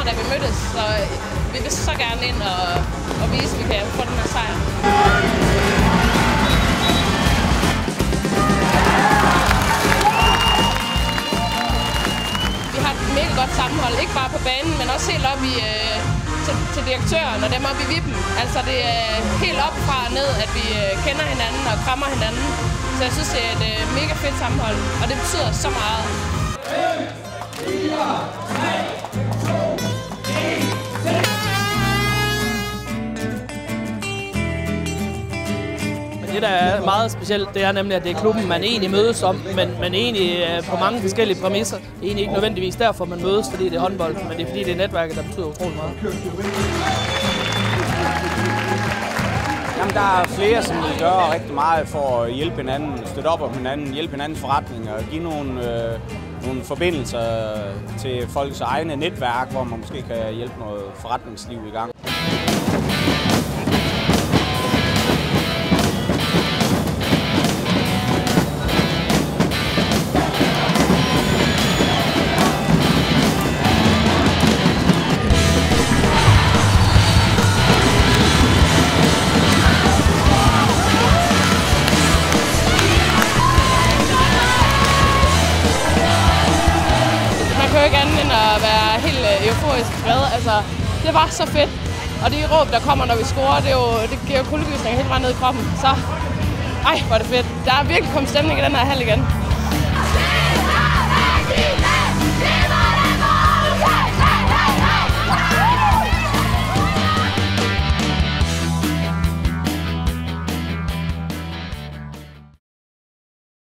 da vi mødtes, så vi vil så gerne ind og vise, at vi kan få den her sejr. Vi har et mega godt sammenhold, ikke bare på banen, men også helt op til direktøren og dem oppe i vippen. Altså det er helt op fra og ned, at vi kender hinanden og krammer hinanden. Så jeg synes, det er et mega fedt sammenhold, og det betyder så meget. 5, 4, 3, 2, 1. Det, der er meget specielt, det er nemlig, at det er klubben, man egentlig mødes om, men egentlig på mange forskellige præmisser. Egentlig ikke nødvendigvis derfor, man mødes, fordi det er håndbold, men det er fordi, det er netværket, der betyder utrolig meget. Jamen, der er flere, som vil gøre rigtig meget for at hjælpe hinanden, støtte op om hinanden, hjælpe hinandens forretninger og give nogle forbindelser til folks egne netværk, hvor man måske kan hjælpe noget forretningsliv i gang. Man kan jo ikke andet end at være helt euforisk glad. Altså, det var så fedt. Og de råb, der kommer, når vi scorer, det giver jo kuldegysninger helt meget ned i kroppen. Så, hvor er det fedt. Der er virkelig kommet stemning i den her hal igen.